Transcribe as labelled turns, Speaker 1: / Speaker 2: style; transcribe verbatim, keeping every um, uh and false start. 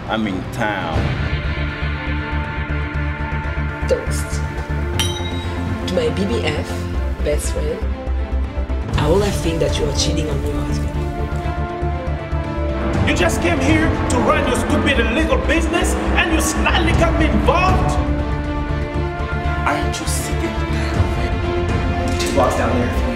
Speaker 1: I'm in town.
Speaker 2: Toast. To my B B F, best friend, I will think that you are cheating on your husband.
Speaker 3: You just came here to run your stupid illegal business and you slightly got me involved?
Speaker 1: Aren't you sick and tired of it?
Speaker 4: She walks down there.